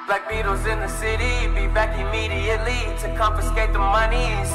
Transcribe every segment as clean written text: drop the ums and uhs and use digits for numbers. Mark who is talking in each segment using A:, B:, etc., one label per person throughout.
A: Black Beatles in the city, be back immediately to confiscate the monies.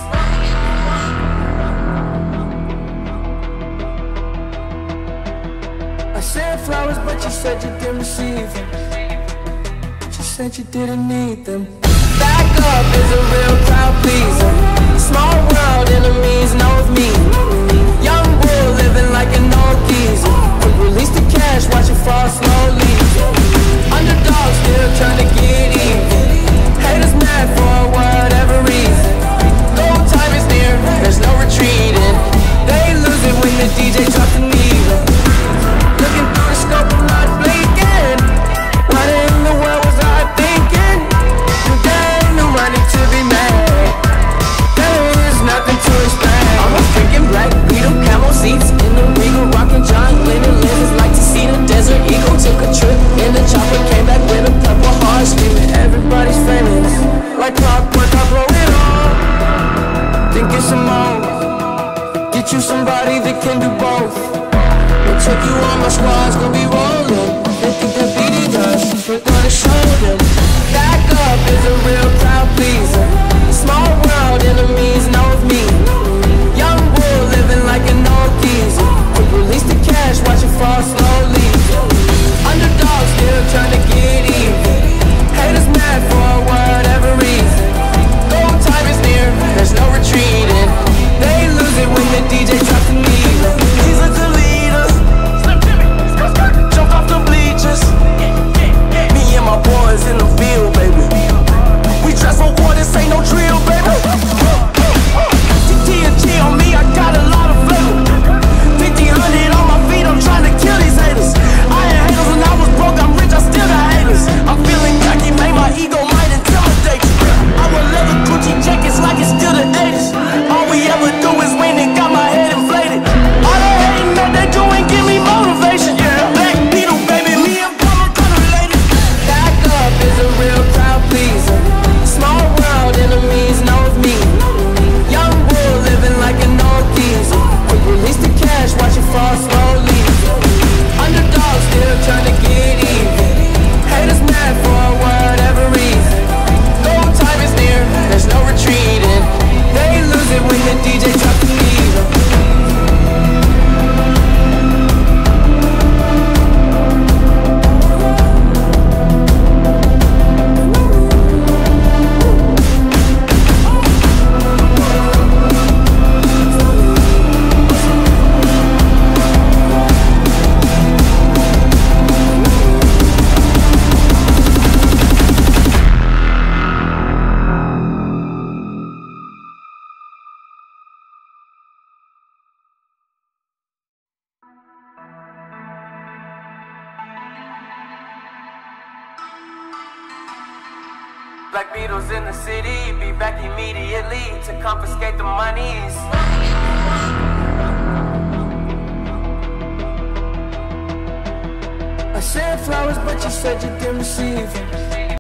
B: I sent flowers, but you said you didn't receive them. You said you didn't need them. Back up is a real crowd pleaser. Small world, enemies know of me. Young bull living like an old geezer. Quick release the cash, watch it fall slowly. Underdog still trying to get even. Haters mad for whatever reason. Goal time is near, there's no retreating. They lose it when the DJ drops the needle. Looking through the scope, I'm not blinking. What in the world was I thinking? There ain't no money to be made. There is nothing to explain. I'm a freaking Black Beetle, camel seats in the Regal, rockin' John Lennon lenses, like to see the Desert Eagle. Took a trip in the chopper, came back with a purple heart, screaming everybody's famous. Like clockwork, I blow it all. Think it's a moment. Get you somebody that can do both. We'll take you on, my squad's gonna be rolling. They think they're beating us, we're gonna show them. Back up is a real crowd pleaser. Small world, enemies know of me. Young bull living like an old geezer. Quick release the cash, watch it fall slowly. Underdog still trying to get even. Haters mad for whatever reason. Goal time is near, there's no retreating. They lose it when the DJ drops the needle. He's a leader. Jump off the bleachers. Me and my boys in the field, baby. We dress for war, this ain't no drill, baby. TNT on me, I got a lot of flavor. 1500 on my feet, I'm trying to kill these haters. I had haters when I was broke, I'm rich, I still got haters. I'm feeling cocky, made my ego might intimidate you. I wear leather Gucci jackets like it's still the 80s. All we ever do is win and got my head inflated. All they hating that they do ain't give me motivation. Black Beetle, baby, me and Palmer kinda related. Back up is a real crowd pleaser. Small world, enemies know of me. Young bull living like an old geezer. Quick release the cash, watch it fall slowly. Underdog still trying to get even. Haters mad for whatever reason. Goal time is near, there's no retreating. They lose it when the DJ drops the needle.
A: Black Beatles in the city, be back immediately to confiscate the monies.
B: I sent flowers, but you said you didn't receive them.